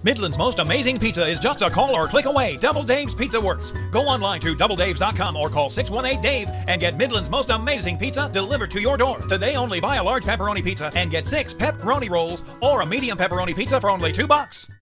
Midland's most amazing pizza is just a call or click away. Double Dave's Pizza Works. Go online to doubledaves.com or call 618-DAVE and get Midland's most amazing pizza delivered to your door. Today only buy a large pepperoni pizza and get 6 pepperoni rolls or a medium pepperoni pizza for only $2.